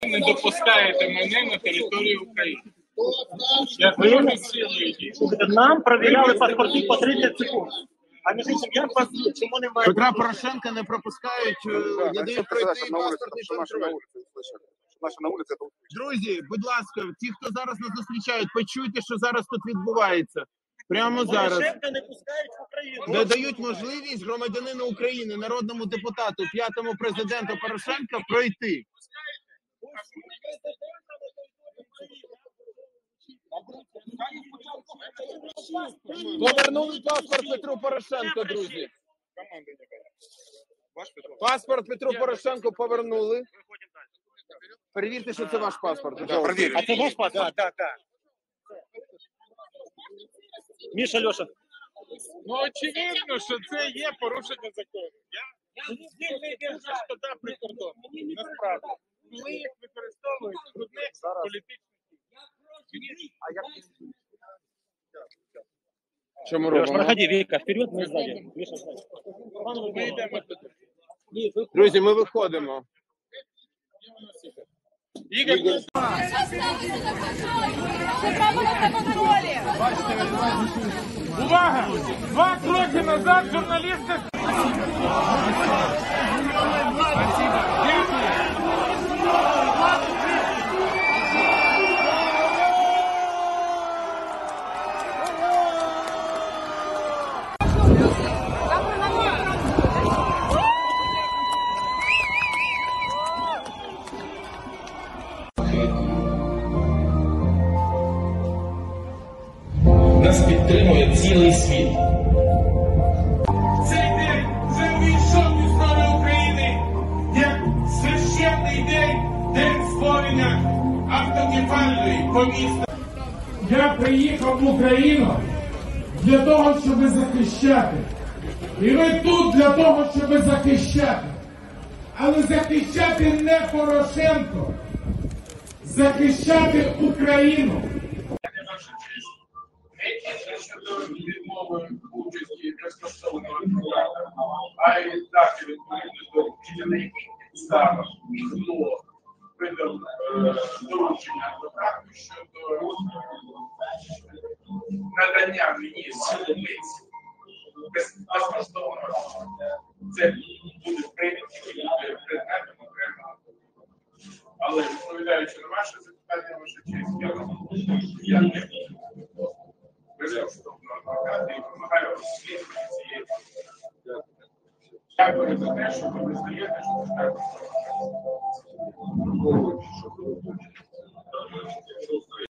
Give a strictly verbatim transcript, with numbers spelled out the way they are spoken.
не допускаєте мене на територію України. Я дуже силою дію. Нам провіряли паспорти по тридцять секунд. А між іншим, як вас чому немає? Петра Порошенка не пропускають, не дають пройти паспортний контроль. Друзі, будь ласка, ті, хто зараз нас зустрічають, почуйте, що зараз тут відбувається. Прямо зараз. Порошенка не пускають в Україну. Не дають можливість громадянину України, народному депутату, п'ятому президенту Порошенка пройти. Повернули паспорт Петру Порошенку, друзі. Паспорт Петру Порошенку повернули. Перевірте, що це ваш паспорт. А це ваш паспорт? Так, так, так. Міша, Льоша. Ну, очевидно, що це є порушення закону. Я не держав туди прикордонних. Насправді. Коли їх використовують в одних політичних. А як Що ми Леш, робимо? проходи, Вика, вперед, мы сзади. Миша, сзади. ми йдемо туди? Друзі, ми виходимо. Ігор, увага! Два кроки назад журналісти... Нас підтримує цілий світ. Цей день вже увійшов в історію України як священний день, день створення автокефальної помісної. Я приїхав в Україну для того, щоб захищати. І ви тут для того, щоб захищати. Але захищати не Порошенко, захищати Україну. Щодо відмови участі безкоштовного програми, а й віддати відповідно до вчителів ставок, хто видав доручення адвокату щодо надання мені силомиць безкоштовного. Це буде прийняті предметом окремого. Але відповідаючи на ваше запитання, ваша честь, я вам я не безкоштовно адвоката і вимагаю розслідування цієї. Дякую за те, що ви визнаєте, що ви так.